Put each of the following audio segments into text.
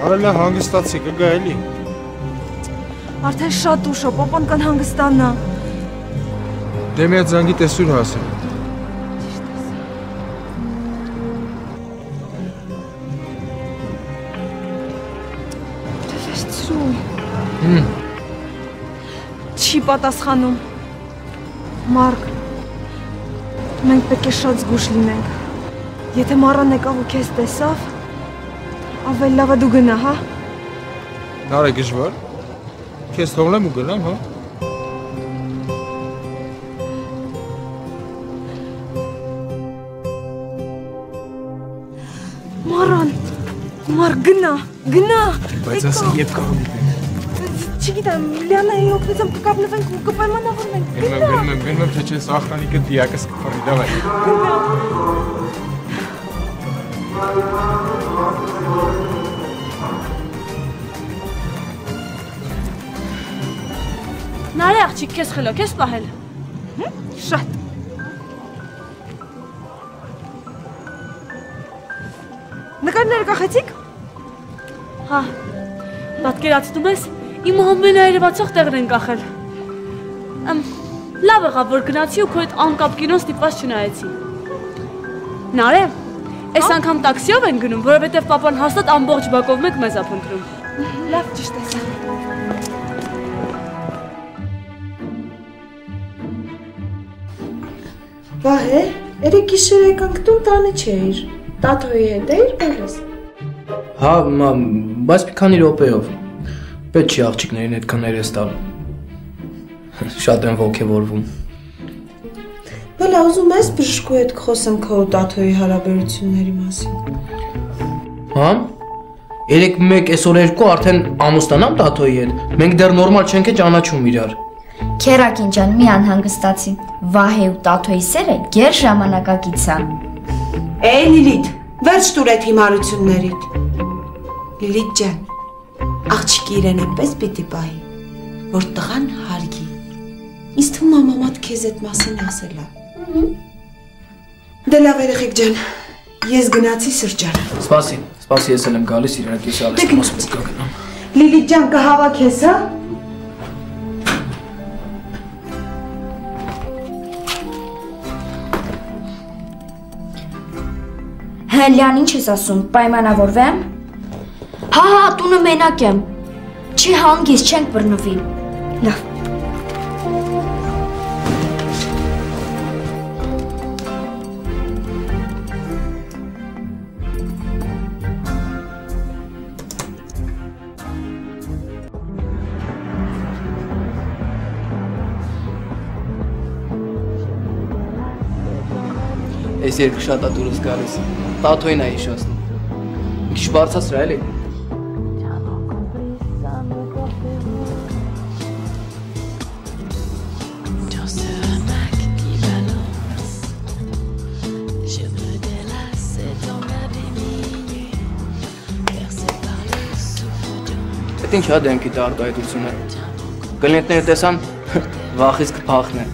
Արելա հանգստացի կգա էլի։ Արդեն շատ ուշ է, պապան կան հանգստանա։ Դե մի հատ զանգի տեսուր հասել։ Չի պատասխանում։ Մարկ, մենք պետք է շատ զգուշ լինենք։ Եթե մառան եկավ ու քեզ տեսավ, ավելի լավ է դու գնա, հա։ Նարե գժվար։ Քեզ թողնեմ ու գնամ, հա։ Մարան, Մարկ, գնա։ Բայց ասա երբ կարող ենք։ Չգիտեմ, Լիանայի օգնությամբ կկապնվենք ու կպայմանավորվենք։ Գնում եմ, թե չես ախտանիկը դիակս կխորի, դավայ։ Նարե աղջիկ, քեզ խելոք ես պահել։ Շատ։ Նկարները կախեցիք։ Հա, պատկերացնում ես, իմ ամենաերևացող տեղն են կախել։ Լավ եղավ, որ գնացի ու քո այդ անկապ կինոն ստիպված չնայեցի։ Նարե, այս անգամ տաքսիով են գնում, որովհետև պապան հաստատ ամբողջ բակով մեկ մեզ ա փնտրում։ Լավ ճիշտ ես։ Վահե, երեք գիշեր եկանք տուն տանը չէիր, տաթոյի հետ էիր բերես։ Հա, բայց մի քանի րոպեով, պետք չի աղջիկներին այդքան ներես տալ, շատ են ոգևորվում։ Բելա, ուզում ես բժշկու հետ խոսեմ քո ու տաթոյի հարաբերությունների մասին։ Հա, երեք մեկ այսօր երկու արդեն ամուսնանամ տաթոյի հետ, մենք դեռ նորմալ չենք է ճանաչում իրար։ Քերակին ջան, մի անհանգստացի, Վահե ու տաթոյի սերը գեր ժամանակակից է։ Էй Լիլիթ, վերջ տուր այդ հիմարություններիդ։ Լիլիթ ջան, աղջիկի իրեն այնպես պիտի պահի, որ տղան հարգի։ Ինձ թվում է մաման քեզ այդ մասին ասել է։ Դե լավ երեխեք ջան, ես գնացի սրճարան։ Սպասի, ես էլ եմ գալիս իրար կիսալես մասում կգնամ։ Լիլիթ ջան, կհավաք ես, հա։ Հա, Լիան, ինչ ես ասում, պայմանավորվեմ։ Հա, տունը մենակ եմ։ Չի հանգիստ, չենք բռնվի։ Լավ։ Այս երկու շատ է դուրս գալիս, տաթոյին է հիշացնում, մի քիչ բարձրացրա էլի։ Այդ ինչ է դեմքի արտահայտությունը, կլինետները տեսան, վախից կփախնեն։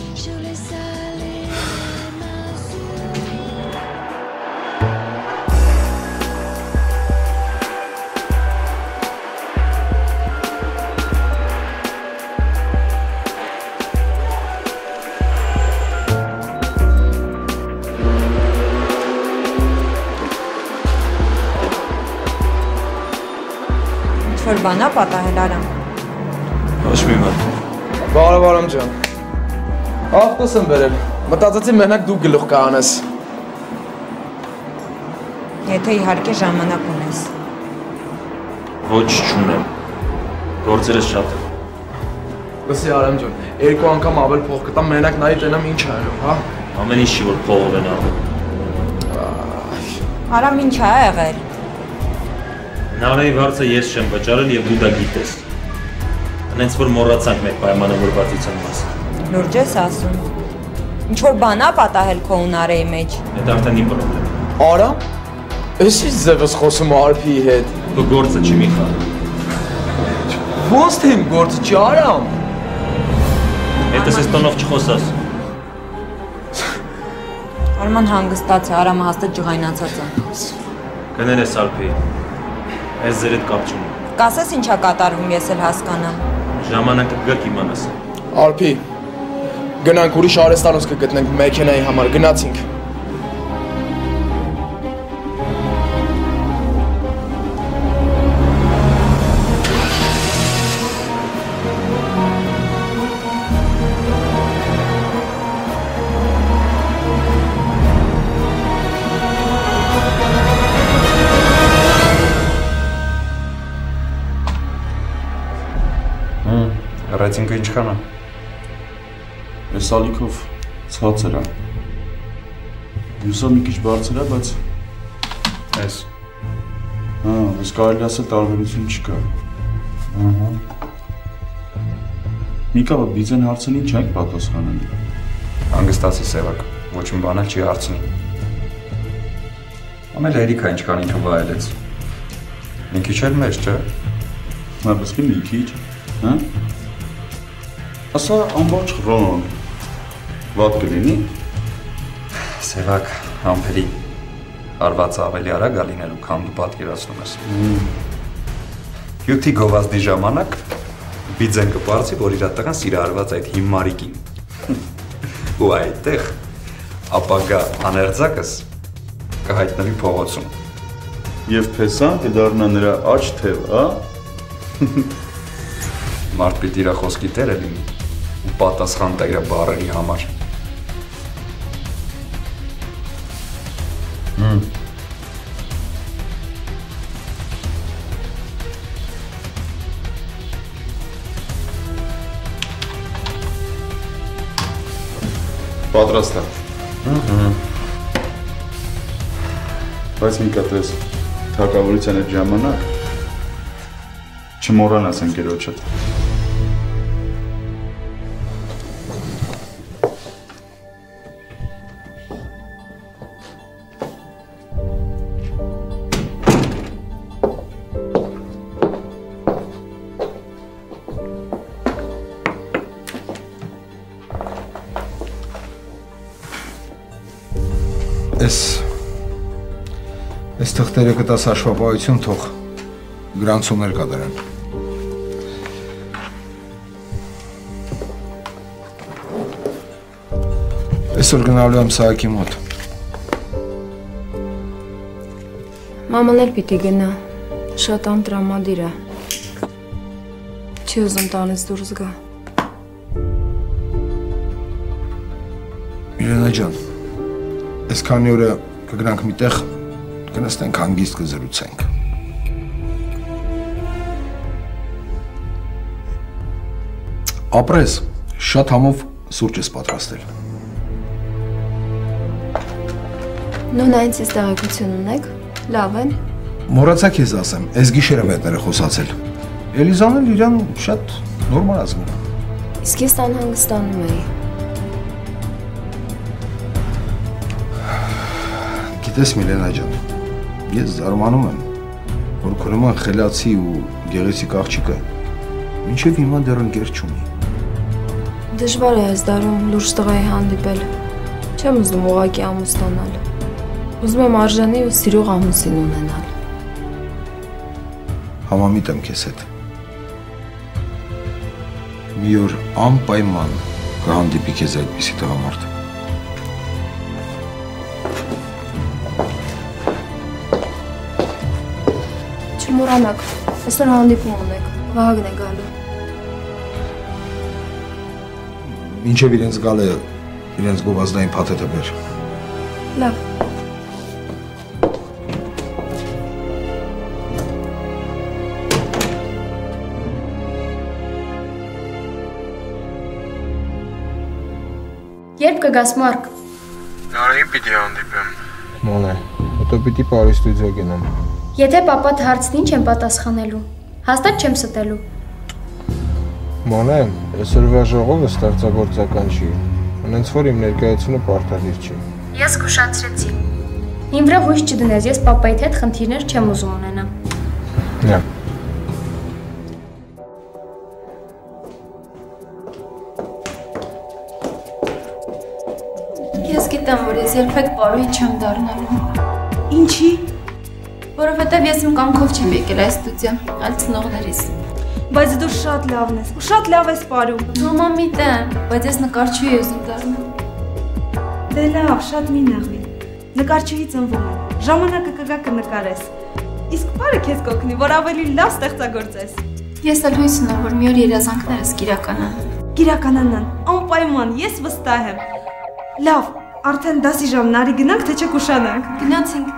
Որ բանա պատահել Արամ։ Ոչ մի բան։ Բարև Արամ ջան։ Ավտոս եմ բերել։ Մտածեցի մենակ դու գլուխ կանես։ Եթե իհարկե ժամանակ ունես։ Ոչ չունեմ։ Գործերս շատ են։ Լսի Արամ ջան, երկու անգամ ավել փող կտամ մենակ նայի տենամ ինչ արել, հա։ Ամեն ինչ չի որ փողով են անում։ Արամ ինչ է եղել։ Նարեի վարձը ես չեմ վճարել և դու դա գիտես։ Հենց որ մոռացանք մեր պայմանավորվածության մասին։ Լուրջ ես ասում։ Ինչ որ բան ա պատահել քո ու Նարեի մեջ։ Այդ արդեն իմ պրոբլեմ։ Արամ, ես ինչ ձևս խոսում Արփիի հետ։ Քո գործը չի մի խաղ։ Ոնց թե իմ գործը չի Արամ։ Հետս ես տոնով չխոսաս։ Արման հանգստաց է, Արամը հաստատ ջղայնացած է։ Կներես Արփի։ Ես ձեր հետ կապ չունեմ։ Կասես ինչա կատարվում, ես էլ հասկանամ։ Ժամանակը գա կիմանաս։ Արփի, գնանք ուրիշ արհեստանոց կգտնենք մեքենայի համար, գնացինք։ Ռեյտինգը ինչքան է։ Այս ալիքով ցածր է։ Մյուսը մի քիչ բարձր է, բայց Այս։ Այս կարելի ասել տարբերություն չկա։ Ահա։ Միկա, բիզեն հարցին ինչ եք պատասխանել։ Հանգստացի Սևակ, ոչ մի բան չի հարցնի։ Ամեն երիկա ինչքան ինքը վայելեց։ Մի քիչ էլ մեջ, չէ։ Բայց մի քիչ, հա։ Ասա ամբողջ Ռոն վատ կլինի։ Սևակ, ամփերի արված ավելի արագ լինելու, քան դու պատկերացնում ես։ Յուտի գովազդի ժամանակ բիձեն կպարծի, որ իր տղան սիրահարված այդ հիմարիկին։ Ու այդտեղ ապագա աներձակս կհայտնվի փողոցում։ Եվ փեսան կդառնա նրա աջ թև, հա։ Մարդ պիտի իր խոսքի տերը լինի ու պատասխան տա իր բառերի համար։ Պատրաստ է։ Բայց մի կատես թակավորության այդ ժամանակ չմոռանաս ընկերոջդ։ Այս թղթերը կտաս հաշվապահություն թող գրանցումներ կատարեն։ Այսօր գնալու եմ Սահակի մոտ։ Մաման էլ պիտի գնա, շատ անտրամադիր է։ Չի ուզում տանից դուրս գա։ Իրենա ջան, այս քանի օրը կգնանք մի տեղ, կնստենք հանգիստ կզրուցենք։ Ապրես, շատ համով սուրճ ես պատրաստել։ Նույն այնց ես տեղեկություն ունեք, լավ են։ Մոռացա քեզ ասեմ, այս գիշերը մետները խոսացել։ Էլիզան էլ իրան շատ նորմալ ազգում է։ Իսկ ես անհանգստանում էի։ Գիտես Միլենա ջան, ես զարմանում եմ, որ քո նման խելացի ու գեղեցիկ աղջիկը մինչև հիմա դեռ ընկեր չունի։ Դժվար է այս դարում լուրջ տղայի հանդիպել։ Չեմ ուզում ուղղակի ամուսնանալ։ Ուզում եմ արժանի ու սիրող ամուսին ունենալ։ Համամիտ եմ քեզ հետ։ Մի օր անպայման կհանդիպի քեզ այդպիսի տղամարդ։ Չմոռանաք, այսօր հանդիպում ունեք, Վահագն է գալու։ Մինչև իրենց գալը իրենց գովազդային փաթեթը բեր։ Լավ։ Երբ կգաս Մարկ։ Նարեին պիտի հանդիպեմ։ Մոնե, հետո պիտի Պարի ստուդիա գնամ։ Եթե պապատ հարցնի ինչ եմ պատասխանելու, հաստատ չեմ ստելու։ Մոնե, այսօրվա ժողովը ստեղծագործական չի, հենց որ իմ ներկայությունը պարտադիր չի։ Ես կուշացրեցի։ Իմ վրա հույս չդնես, ես պապայիդ հետ խնդիրներ չեմ ուզում ունենամ։ Նա։ Ես գիտեմ, որ ես երբեք պարոյի չեմ դառնալու։ Ինչի։ Որովհետև ես իմ կամքով չեմ եկել այս ստուդիա, այլ ծնողներիս։ Բայց դու շատ լավն ես, ու շատ լավ ես պարում։ Մամա մի տեմ, բայց ես նկարչուհի եմ ուզում դառնալ։ Դե լավ, շատ մի նեղվի։ Նկարչուհի ծնվում է, ժամանակը կգա կնկարես։ Իսկ պարը քեզ կօգնի, որ ավելի լավ ստեղծագործես։ Ես էլ հույս ունեմ, որ մի օր երազանքներս կիրականանան։ Կիրականանան, անպայման, ես վստահ եմ։ Լավ, արդեն դասի ժամն արի գնանք, թե չեք ուշանանք։ Գնացինք։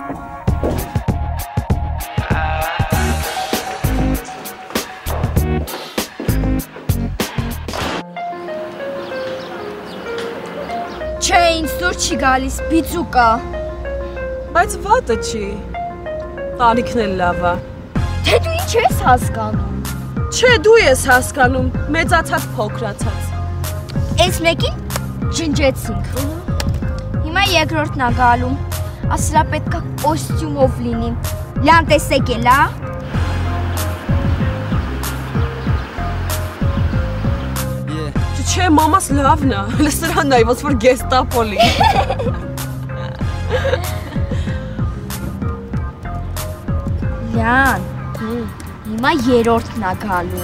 Չէ, ինձ դուր չի գալիս, բիծու կա։ Բայց վատը չի, տարիքն էլ լավ է։ Թե դու ինչ ես հասկանում։ Չէ, դու ես հասկանում, մեծացած փոքրացած։ Այս մեկին ջնջեցինք։ Հիմա երկրորդն է գալու, ասրա պետքա կոստյումով լինի։ Լան տեսեք էլ, ա։ Չէ, մամաս լավն է, լսրան նայ, ոնց որ գեստապոլի։ Լյան, հիմա երրորդն է գալու։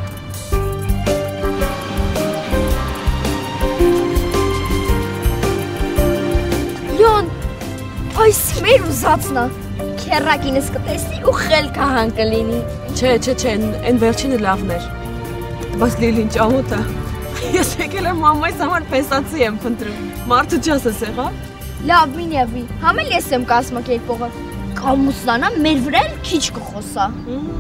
Լյան, այս մեր ուզածն է, քեռակինս կտեսնի ու խելքը հան կլինի։ Չէ, են վերջինը լավն էր, բայց լիլին ճամոտ է։ Ես եկել եմ մամայիս համար պեսացի եմ փնտրում, մարդու ջաս ես եղա։ Լավ, մի նեղվի, համել ես եմ կազմակերպողը, կամուսնանա մեր վրա էլ քիչ կխոսա։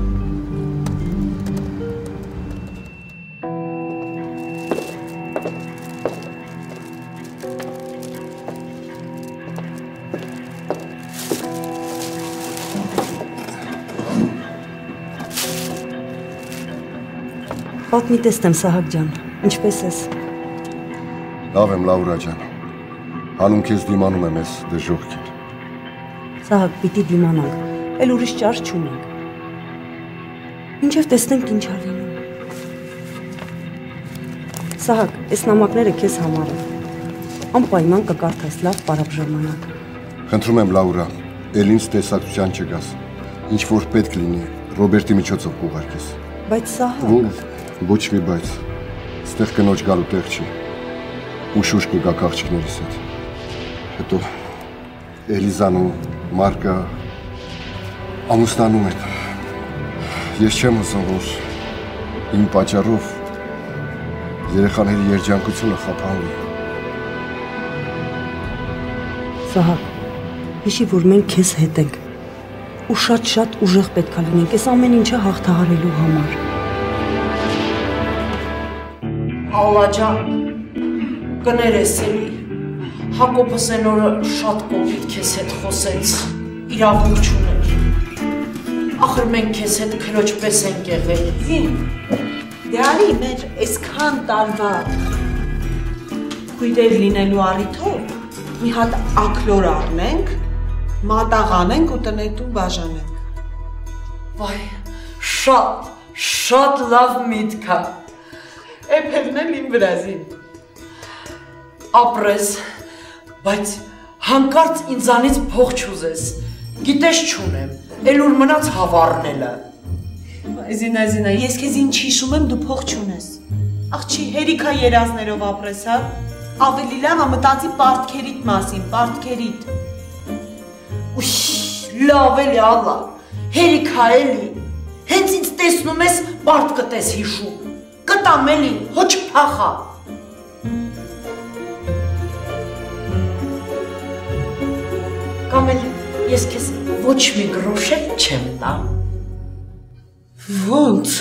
Պատմի տեսնեմ, Սահակ ջան, ինչպես ես։ Լավ եմ, Լաուրա ջան, հանուն քեզ դիմանում եմ ես դժողքին։ Սահակ, պիտի դիմանանք, էլ ուրիշ ճար չունենք։ Մինչև տեսնենք ինչ ա լինում։ Սահակ, այս նամակները քեզ համար են։ Անպայման կկարդաս, լավ պարապ ժամանակ։ Խնդրում եմ, Լաուրա, էլ ինձ տեսակցության չգաս, ինչ որ պետք լինի, Ռոբերտի միջոցով կուղարկես։ Բայց Սահակ… Ոչ մի բայց, ստեղ կնոջ գալու տեղ չի, ուշ կգաք աղջիկներիս հետ, հետո Էլիզան ու Մարկը ամուսնանում են, ես չեմ ուզում, որ իմ պատճառով երեխաների երջանկությունը խափանվի։ Սահակ, հիշի, որ մենք քեզ հետ ենք, ու շատ ուժեղ պետք է լինենք, այս ամեն ինչը հաղթահարելու համար։ Ալլա ջան, կներես էլի, Հակոբս են օրը շատ կոպիտ քեզ հետ խոսեց, իրավունք չուներ։ Ախր մենք քեզ հետ քրոջ պես ենք եղել։ Զին, դե արի մեր այսքան տարվա քույրեր լինելու առիթով մի հատ ակլոր առնենք, մատաղանենք ու տնետուն բաժանենք։ Վայ, շատ լավ միտք է։ Էփերն էլ իմ վրազին։ Ապրես, բայց հանկարծ ինձանից փող չուզես, գիտես չունեմ, էլ ուր մնաց հավառնելը։ Զինա, ես քեզ ինչ հիշում եմ, դու փող չունես։ Աղջի, հերիքա երազներով ապրես, հա։ Ավելի լավ է մտածի պարտքերիդ մասին, պարտքերիդ։ Ուշ, լավ էլի, ալլա, հերիքա էլի, հենց ինձ տեսնում ես, պարտ կտես հիշում, կտամ էլի, հոչ փախա։ Կամ էլ ես քեզ ոչ մի գրոշ էլ չեմ տա։ Ոնց։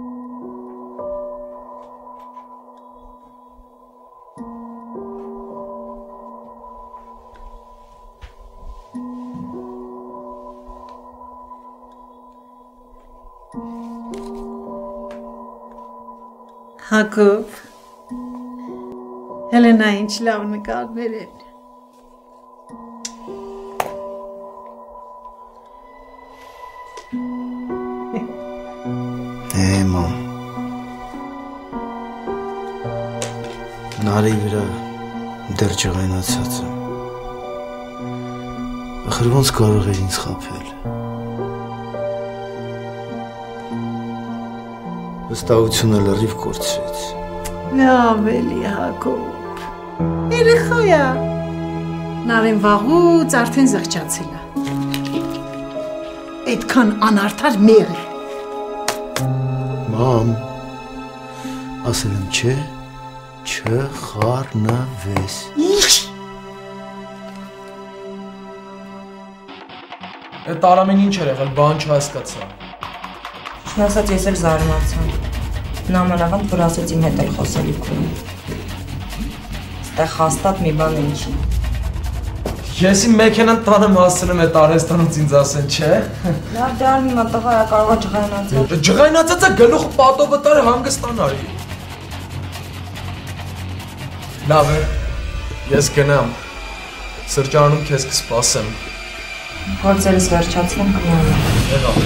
Հակոբ, Հելենա ինչ լավ նկարներ են։ Մամ, նարի վրա դեռ ջղայնացած եմ, ախր ոնց կարող էր ինձ խաբել, Վստահությունը լրիվ կորցրեց։ Լավ էլի Հակոբ։ Երեխայա։ Նարեն վաղուց արդեն զղջացել է։ Այդքան անարդար մեղր։ Մամ, ասել եմ չէ, չխառնվես։ Այդ Արամին ինչ էր եղել, բան չհասկացա։ Ճիշտն ասած ես էլ զարմացա։ Նամանավանդ որ ասեց իմ հետ էլ խոսելիք ունի։ Ստեղ հաստատ մի բան ինչի։ Ես իմ մեքենան տանը հասցնում այդ արհեստանոց ինձ ասեն, չէ։ Լավ դե արմի տղա կարող է ջղայնացած։ Ջղայնացածը գլուխ պատովը տար հանգստանար։ Լավ է, ես գնամ, սրճարանում քեզ կսպասեմ։ Գործերս վերջացնեմ կմոնում։ Եղավ։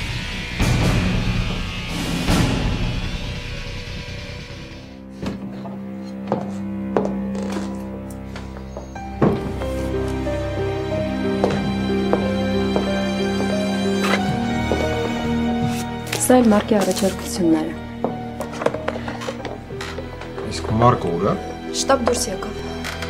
Սա էլ Մարկի առաջարկությունները։ Իսկ Մարկը ուր է։ Շտաբ դուրս եկավ։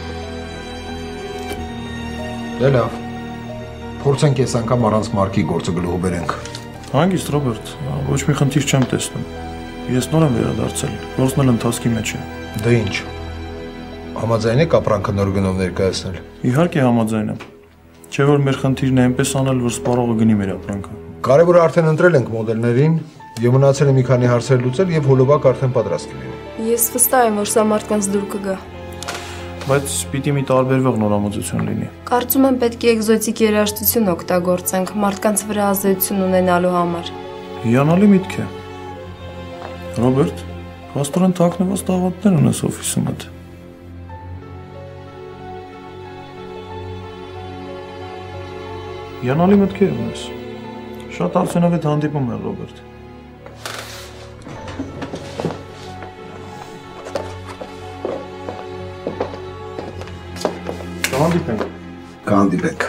Դե լավ։ Փորձենք այս անգամ առանց Մարկի գործը գլուխ բերենք։ Հանգիստ Ռոբերտ, ոչ մի խնդիր չեմ տեսնում։ Ես նոր եմ վերադարձել, գործն էլ ընթացքի մեջ է։ Դե ինչ։ Համաձայն եք ապրանքը նոր գնով ներկայացնել։ Իհարկե համաձայն եմ։ Չէ որ մեր խնդիրն է այնպես անել, որ սպառողը գնի մեր ապրանքը։ Կարևորը արդեն ընտրել ենք մոդելներին, եւ մնացել է մի քանի հարցեր լուծել եւ հոլովակ արդեն պատրաստ կլինի։ Ես վստահ եմ, որ սա մարդկանց դուր կգա։ Բայց պիտի մի տարբերվող նորամուծություն լինի։ Կարծում եմ պետք է էկզոտիկ երաժշտություն օգտագործենք մարդկանց վրա ազդեցություն ունենալու համար։ Հիանալի միտք է։ Ռոբերտ, փաստորեն թաքնված դավատներ ունես օֆիսում հետ։ Հիանալի մտքեր ունես։ Շատ արդյունավետ հանդիպում է, Ռոբերտ։ Կհանդիպենք։ Կհանդիպենք։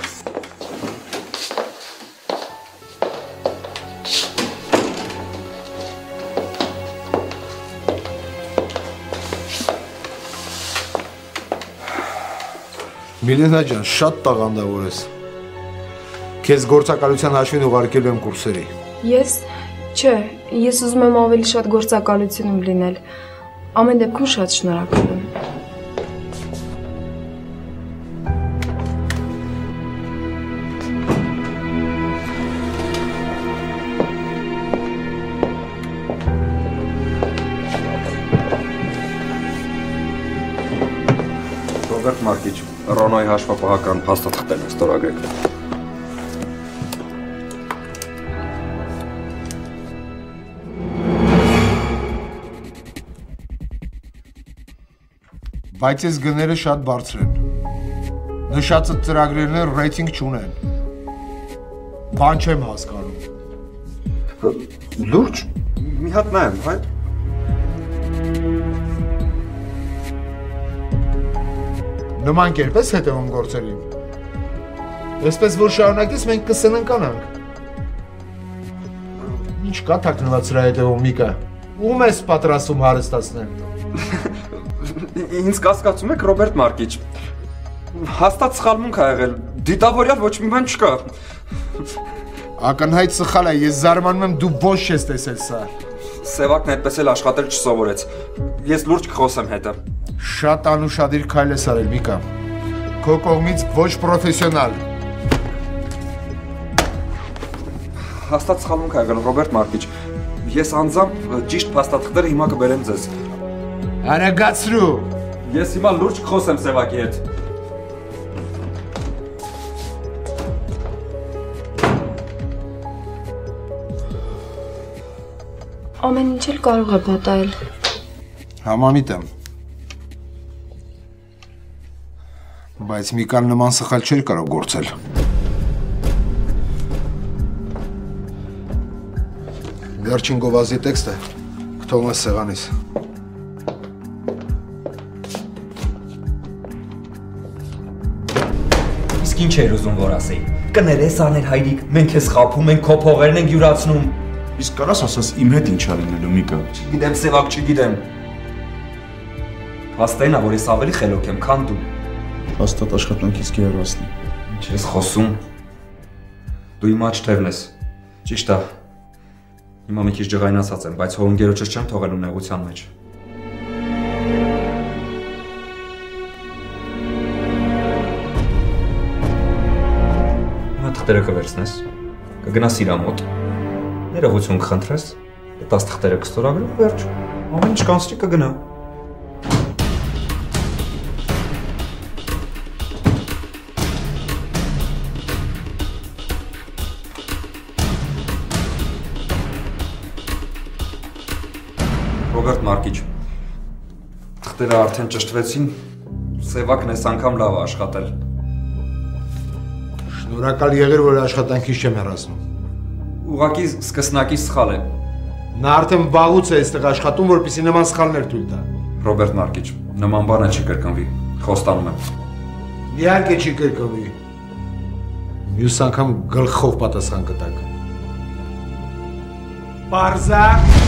Միլենա ջան, շատ տաղանդավոր ես։ Քեզ գործակալության հաշվին ուղարկելու եմ կուրսերի։ Ես, չէ, ես ուզում եմ ավելի շատ գործակալությունում լինել։ Ամեն դեպքում շատ շնորհակալ եմ։ Ռոբերտ Մարկիչ, Ռոնոյի հաշվապահական փաստաթղթերն է ստորագրեք։ Բայց այս գները շատ բարձր են։ Նշածը ծրագրերն ռեյտինգ չունեն։ Բան չեմ հասկանում։ Լուրջ, մի հատ նայեմ, հայ։ Նման կերպ ես հետևում գործերին։ Այսպես որ շարունակես մենք կսննկանանք։ Ինչ կա թաքնված սրա հետևում Միկա։ Ում ես պատրաստում հարստացնել։ Ինձ կասկածում եք Ռոբերտ Մարկիչ։ Հաստատ սխալմունք ա եղել։ Դիտավորյալ ոչ մի բան չկա։ Ակնհայտ սխալ է, ես զարմանում եմ դու ոչ ես տեսել սա։ Սևակն այդպես էլ աշխատել չսովորեց։ Ես լուրջ կխոսեմ հետը։ Շատ անուշադիր քայլ ես արել Միկա։ Քո կողմից ոչ պրոֆեսիոնալ։ Հաստատ սխալմունք ա եղել Ռոբերտ Մարկիչ։ Ես անձամբ ճիշտ փաստաթղթերը հիմա կբերեմ ձեզ։ Արագացրու։ Ես հիմա լուրջ կխոսեմ Սևակի հետ։ Ամեն ինչ էլ կարող է պատահել։ Համամիտ եմ։ Բայց Միկան նման սխալ չէր կարող գործել։ Վերջին գովազդի տեքստը գտնում ես սեղանիս։ Ինչ էր ուզում որ ասեի։ Կներես աներ հայրիկ, մենք ես խափում ենք, քո փողերն ենք յուրացնում։ Իսկ կարաս ասես իմ հետ ինչ արինելու Միկա։ Չգիտեմ, Սևակ, չգիտեմ։ Փաստային է, որ ես ավելի խելոք եմ, քան դու։ Հաստատ աշխատանքից կերասնի։ Ինչ ես խոսում։ Դու իմ աչքերն ես։ Ճիշտ է։ Հիմա մի քիչ ջղայնացած եմ, բայց հոր ընկերոջս չեմ թողելու նեղության մեջ։ Հիմա թղթերը կվերցնես, կգնաս իրա մոտ, ներողություն կխնդրես, կտաս թղթերը կստորագրի, վերջ, ամեն ինչ կանցնի կգնա։ Ռոբերտ Մարկիչ, թղթերը արդեն ճշտվեցին, Սևակն ես անգամ լավ է աշխատել։ Շնորհակալ եղիր, որ աշխատանքից չեմ հեռացնում։ Ուղղակի սկսնակի սխալ է։ Նա արդեն վաղուց է այստեղ աշխատում, որպեսզի նման սխալներ թույլ տա։ Ռոբերտ Մարկիչ, նման բանը չի կրկնվի, խոստանում եմ։ Իհարկե չի կրկնվի։ Մյուս անգամ գլխով պատասխան կտակ։ Պարզա։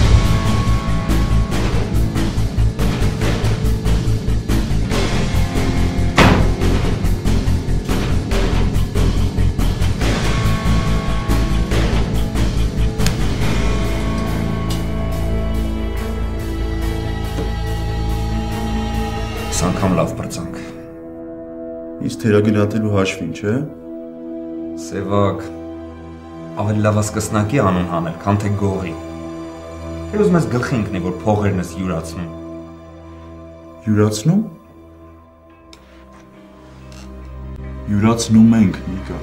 Անգամ լավ պրծանք։ Իսկ թերագնահատելու հաշվին, չէ՞։ Սևակ, ավելի լավ է սկսնակի անուն հանել, քան թե գողի։ Թե ուզում ես գլխի ընկնի, որ փողերն ես յուրացնում։ Յուրացնում։ Յուրացնում ենք, Նիկա։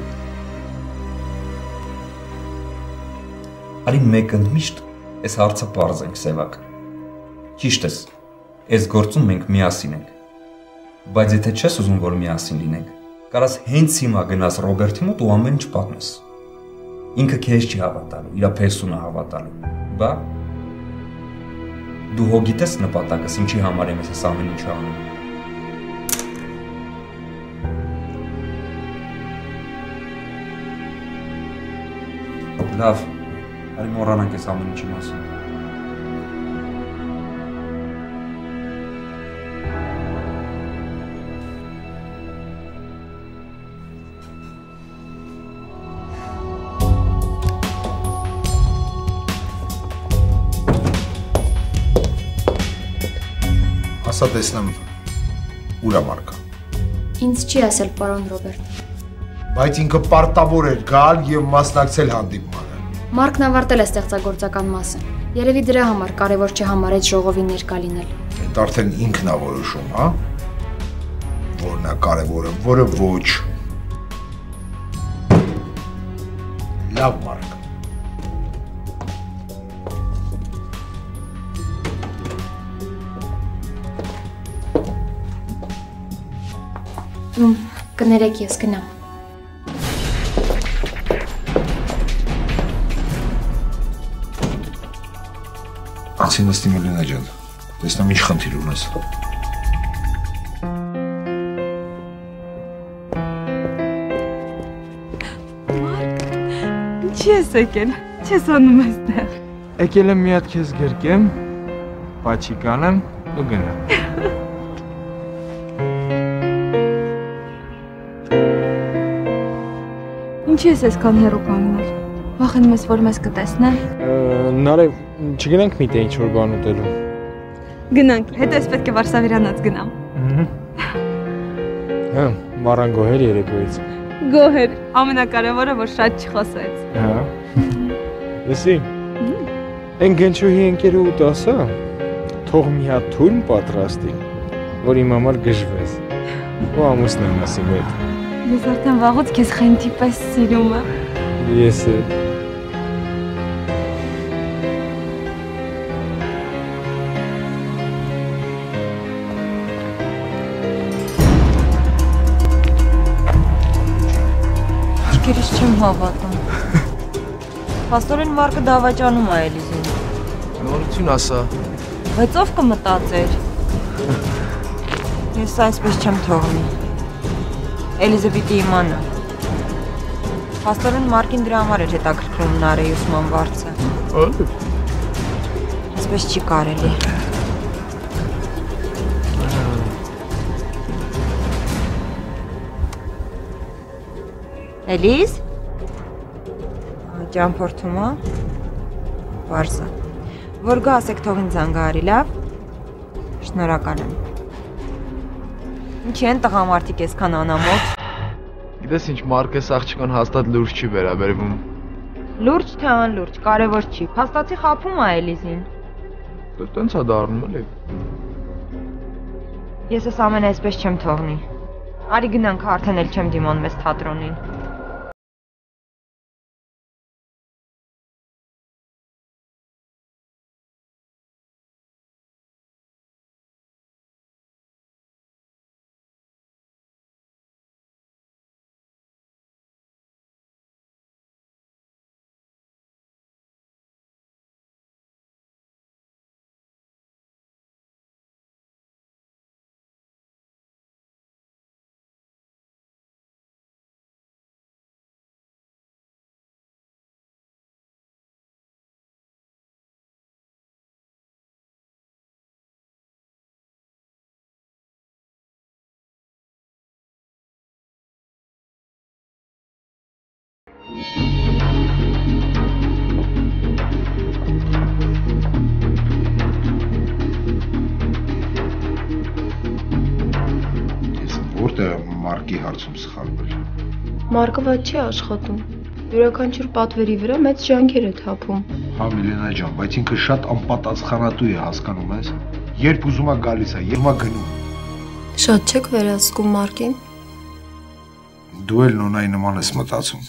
Արի մեկ ընդմիշտ այս հարցը պարզ ենք, Սևակ։ Ճիշտ ես, այս գործում մենք միասին ենք։ Բայց եթե չես ուզում, որ միասին լինենք, կարաս հենց հիմա գնաս Ռոբերտի մոտ ու ամեն ինչ պատմես։ Ինքը քեզ չի հավատալու, իր փեսուն է հավատալու։ Բա դու հո գիտես նպատակս, ինչի համար եմ ես ամեն ինչ անում։ Լավ, արի մոռանանք այս ամեն ինչի մասին։ Ասա տեսնեմ ուրա Մարկը։ Ինձ չի ասել պարոն Ռոբերտ։ Բայց ինքը պարտավոր էր գալ եւ մասնակցել հանդիպմանը։ Մարկն ավարտել է ստեղծագործական մասը։ Երևի դրա համար կարևոր չհամարեց ժողովին ներկա լինել։ Այդ արդեն ինքն է որոշում, հա։ Որն է կարևորը, որը ոչ։ Լավ Մարկ։ Կներեք ես գնամ։ Անցի նստի Մելինա ջան, տեսնեմ ինչ խնդիր ունես։ Մարկ, ինչի ես եկել, չես անում այստեղ։ Եկել եմ մի հատ քեզ գրկեմ, պաչիկ անեմ ու գնամ։ Ինչի ես այսքան հեռու կանգնել։ Վախենում ես, որ մեզ կտեսնեն։ Նարեկ, չգնանք միտե ինչ-որ բան ուտելու։ Գնանք, հետո ես պետք է Վարշավիրանոց գնամ։ Հա, մառան գոհեր երեկոյից։ Գոհեր, ամենակարևորը, որ շատ չխոսեց։ Հա։ Լսի, են գնչուհի ընկերուհուդ ասա, թող մի հատ թույն պատրաստի, որ իմ համար գժվես, ու ամուսնան ասի մետ։ Ես արդեն վաղուց քեզ խենթի պես սիրում եմ։ Ես է։ Ջկերից չեմ հավատում։ Պաստորեն Մարկը դավաճանում է Էլիզին։ Նորություն ասա։ Բայց ով կմտածեր։ Ես այսպես չեմ թողնի։ Էլիզը պիտի իմանա։ Փաստորեն Մարկին դրա համար էր հետաքրքրում Նարեի ուսման վարձը։ Այո։ Այսպես չի կարելի։ Էլիզ։ Ճամփորդում է։ Վարձը։ Որ գա ասեք թող ինձ զանգահարի, լավ։ Շնորհակալ եմ։ Ինչի են տղամարդիկ այսքան անամոթ։ Գիտես ինչ, Մարկես աղջկան հաստատ լուրջ չի վերաբերվում։ Լուրջ թե անլուրջ, կարևոր չի։ Փաստացի խաբում է Էլիզին։ Դե տենց է դառնում էլի։ Ես այս ամենը այսպես չեմ թողնի։ Արի գնանք, արդեն էլ չեմ դիմանում այս թատրոնին։ Մարկի հարցում սխալվել։ Մարկը ված չի աշխատում։ Յուրաքանչյուր պատվերի վրա մեծ ջանքեր է թափում։ Հա Միլենա ջան, բայց ինքը շատ անպատասխանատու է, հասկանում ես։ Երբ ուզում է գալիս է, երբ է գնում։ Շատ չեք վերահսկում Մարկին։ Դու էլ նոնայի նման ես մտածում։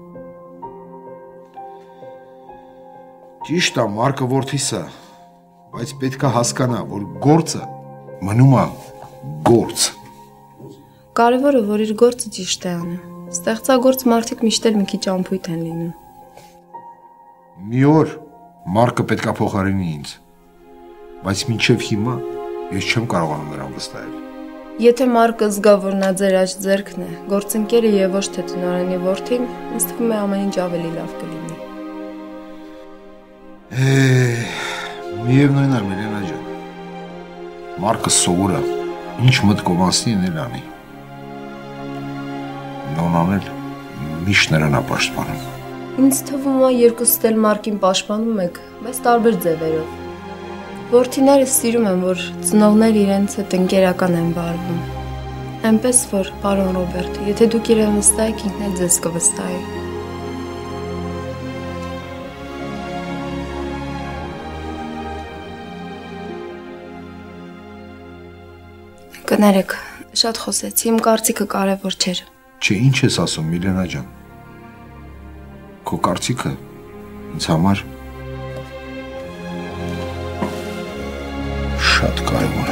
Ճիշտ է, Մարկը որդիս է, բայց պետք է հասկանա, որ գործը մնում է գործ։ Կարևորը, որ իր գործը ճիշտ է անում։ Ստեղծագործ մարդիկ միշտ էլ մի քիչ անփույթ են լինում։ Մի օր Մարկը պետք է փոխարինի ինձ, բայց մինչև հիմա ես չեմ կարողանում նրան վստահել։ Եթե Մարկը զգա, որ նա ձեր աջ ձեռքն է, գործընկերը եւ ոչ թե տնօրենի որդին, ինձ թվում է ամեն ինչ ավելի լավ կլինի։ Միևնույն է, Միլենա ջան։ Մարկը սովոր է, ինչ մտքով անցնի էլ անի։ Նոնան էլ միշտ նրան է պաշտպանում։ Ինձ թվում է երկուսդ էլ Մարկին պաշտպանում եք, բայց տարբեր ձևերով։ Որդիները սիրում են, որ ծնողներ իրենց հետ ընկերական են վարվում։ Այնպես որ, պարոն Ռոբերտ, եթե դուք իրեն վստահեք, ինքն էլ ձեզ կվստահի։ Կներեք, շատ խոսեցի, իմ կարծիքը կարևոր չէր։ Չէ, ինչ ես ասում, Միլենա ջան։ Քո կարծիքը ինձ համար շատ կարևոր է։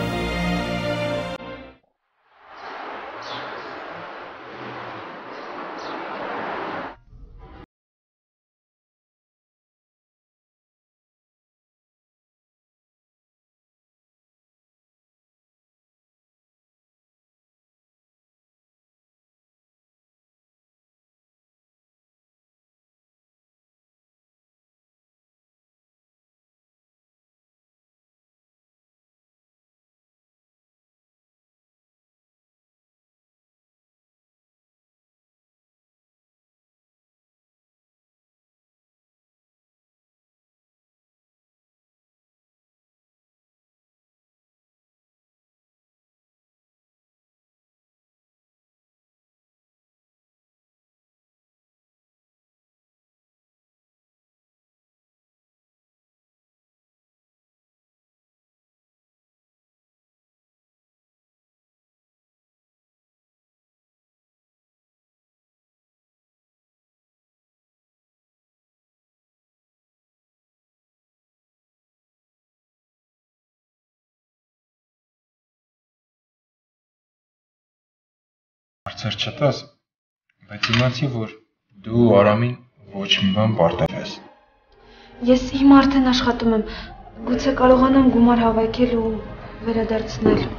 Հարցեր չտաս, բայց իմացի, որ դու Արամին ոչ մի բան պարտվես։ Ես հիմա արդեն աշխատում եմ, գուցե կարողանամ գումար հավաքել ու վերադարձնել։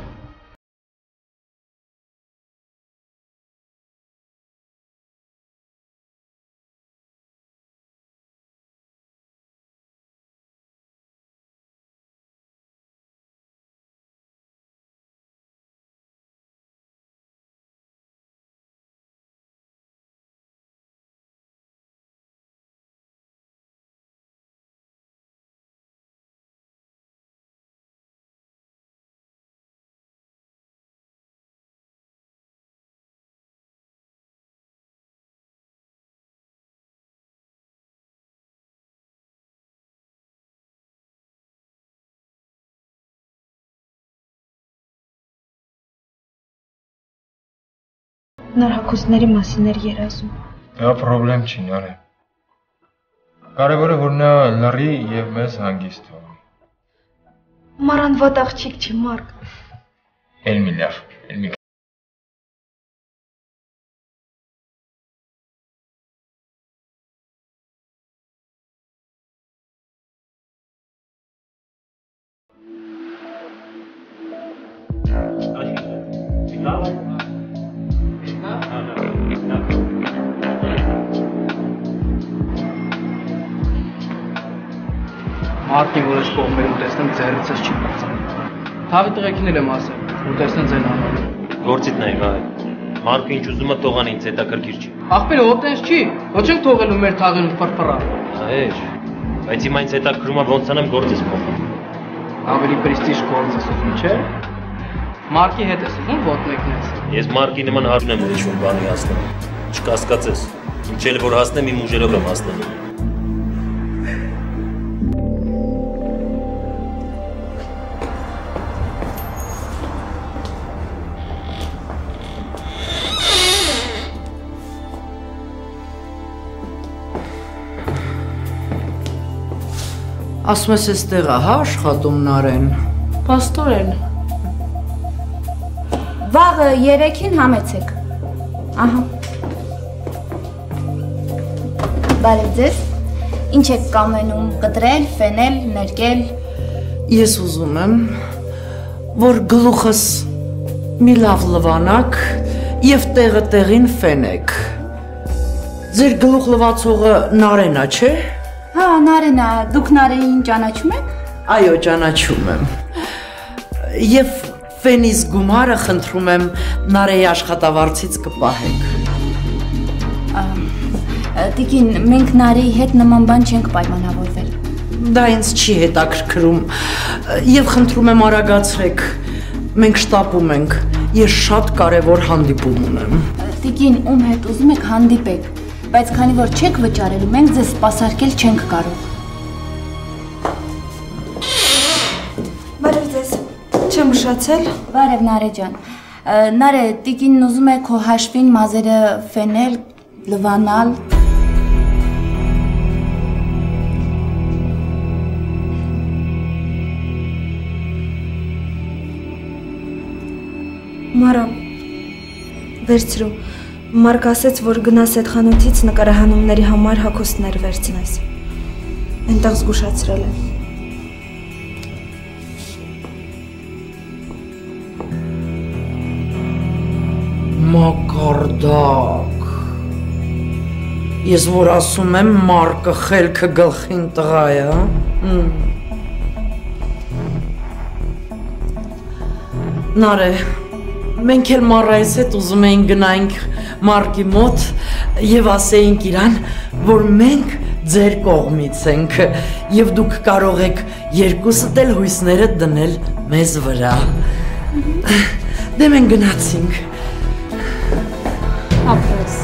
Նոր հագուստների մասին էր երազում։ Դա խնդրեմ չի, Նարե։ Կարևորը որ նա լռի եւ մեզ հանգիստ թողի։ Մարան վատ աղջիկ չի, Մարկ։ Էլ մի լավ, էլ մի Մարտին, որ ես կողմերում տեսնեմ, ձեռից ես չի բացանում։ Թավի տղեկին էլ եմ ասել, որ տեսնեն ձեն անալը։ Գործիդ նայ, վայ։ Մարկը ինչ ուզում է տողան ինձ հետաքրքիր չի։ Ախպերը ոտենց չի, ոչ ենք թողելու մեր թաղերում ֆրֆռա։ Այր, բայց հիմա ինձ հետաքրքրում է ոնց անեմ գործս փոխեմ։ Ավելի պրեստիժ գործ ես ուզում, չէ՞։ Մարկի հետ ես ուզում ոտ մեկնես։ Ես Մարկի նման հարուն եմ ուրիշ բանի հասնում։ Չկասկածես։ Ինչել որ հասնեմ իմ ուժերով եմ հասնելու։ Ասում ես էստեղ հա աշխատում Նարեն։ Պաստորեն։ Վաղը 3-ին համեցեք։ Ահա։ Բարև ձեզ։ Ինչ եք կամենում, կտրել, ֆենել, ներկել։ Ես ուզում եմ, որ գլուխս մի լավ լվանակ եւ տեղը տեղին ֆենեք։ Ձեր գլուխ լվացողը Նարենա, չէ՞։ Հա, Նարենա, դուք Նարեին ճանաչում եք։ Այո, ճանաչում եմ։ Եվ ֆենիս գումարը խնդրում եմ Նարեի աշխատավարձից կպահեք։ Տիկին, մենք Նարեի հետ նման բան չենք պայմանավորվել։ Դա ինձ չի հետաքրքրում։ Եվ խնդրում եմ արագացրեք։ Մենք շտապում ենք։ Ես շատ կարևոր հանդիպում ունեմ։ Տիկին, ում հետ ուզում եք հանդիպեք, բայց քանի որ չեք վճարելու, մենք ձեզ սպասարկել չենք կարող։ Բարև ձեզ, չեմ ուշացել։ Բարև Նարե ջան։ Նարե, տիկինն ուզում է քո հաշվին մազերը ֆենել, լվանալ։ Մարա, վերցրու։ Մարկ ասեց, որ գնաս այդ խանութից նկարահանումների համար հագուստներ վերցնես։ Այնտեղ զգուշացրել է։ Մակարդակ։ Ես որ ասում եմ Մարկը խելքը գլխին տղա է, Նարե, մենք էլ Մարայից հետ ուզում էինք գնայինք Մարկի մոտ եւ ասեինք իրան, որ մենք ձեր կողմից ենք եւ դուք կարող եք երկուսդ էլ հույսները դնել մեզ վրա։ Դե մենք գնացինք։ Ապրես։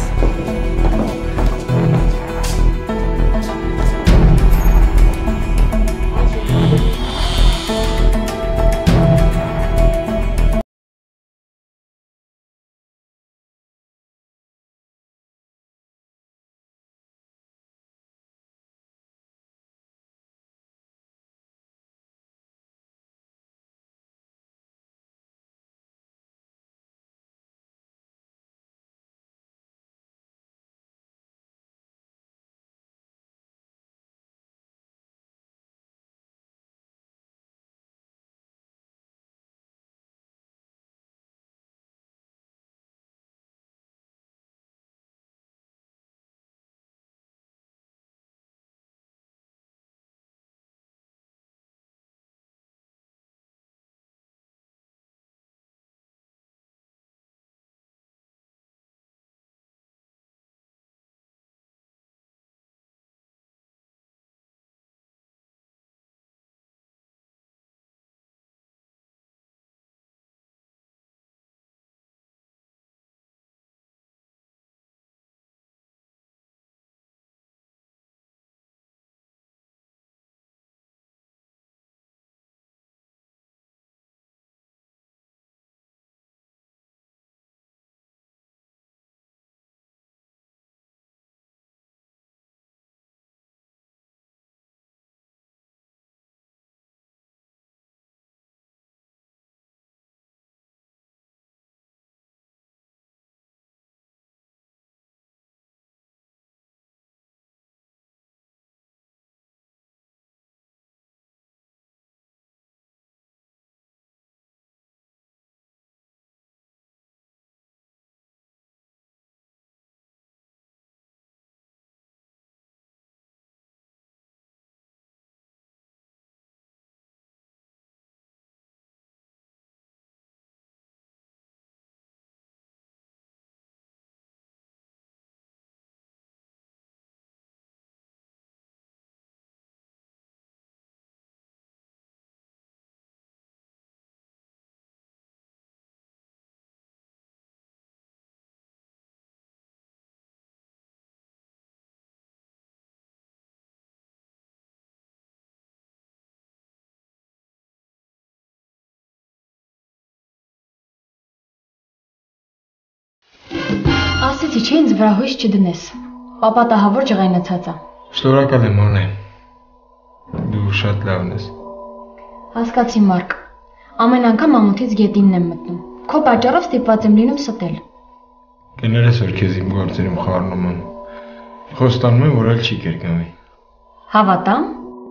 Ասեցի չէ ինձ վրա հույս չդնես։ Պապա տահավոր ջղայնացած է։ Շնորհակալ եմ, Անե։ Դու շատ լավն ես։ Հասկացի, Մարկ։ Ամեն անգամ ամոթից գետինն եմ մտնում։ Քո պատճառով ստիպված եմ լինում ստել։ Կներես, որ քեզ իմ գործերում խառնում եմ։ Խոստանում եմ, որ այլ չի կերկամի։ Հավատամ։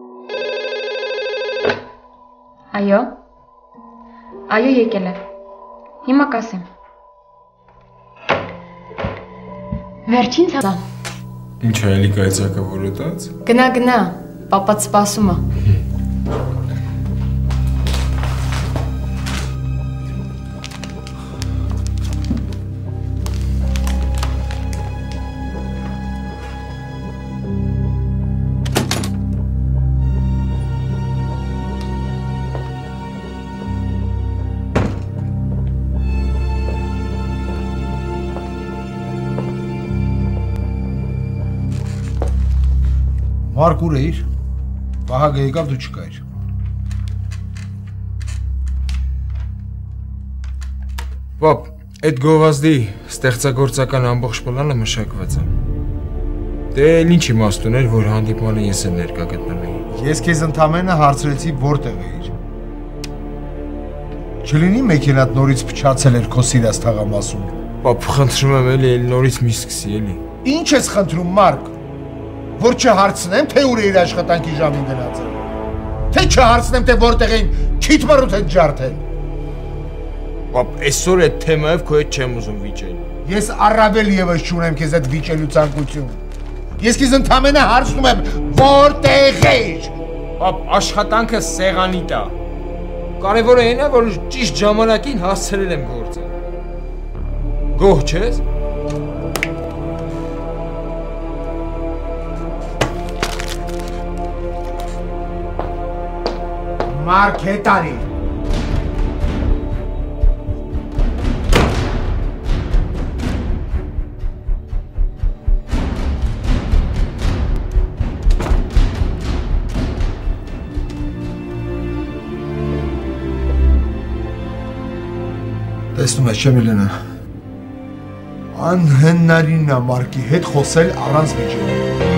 Այո։ Այո, եկել է։ Հիմա կասեմ։ Վերջին ցածա։ Ինչ է էլի կայծակը որոտած։ Գնա, պապադ սպասում է։ Մարկ ուր էիր, Վահագը եկավ դու չկայր։ Պապ, այդ գովազդի ստեղծագործական ամբողջ պլանը մշակված է։ Դե էլ ինչ իմաստ ուներ, որ հանդիպմանը ես էլ ներկա գտնվեի։ Ես քեզ ընդամենը հարցրեցի որտեղ էիր։ Չլինի մեքենատ նորից փչացել էր քո սիրած թաղամասում։ Պապ, խնդրում եմ էլի նորից մի սկսի էլի։ Ինչ ես խնդրում, Մարկ։ Որ չհարցնեմ, թե ուր է իր աշխատանքի ժամին գնացել։ Թե չհարցնեմ, թե որտեղ են քիթմարուտ հետ ջարդել։ Պապ, այսօր այդ թեմայով քո հետ չեմ ուզում վիճել։ Ես առավել եւս չունեմ քեզ այդ վիճելու ցանկություն։ Ես քեզ ընդամենը հարցնում եմ, որտեղ ես։ Պապ, աշխատանքը սեղանի տա։ Կարևորը այն է, որ ճիշտ ժամանակին հասցրել եմ գործը։ Գոհ չես։ Մարկ հետ արի։ Տեսնում ես, չէ՞ Միլենա։ Անհնարին է Մարկի հետ խոսել առանց վիճելու։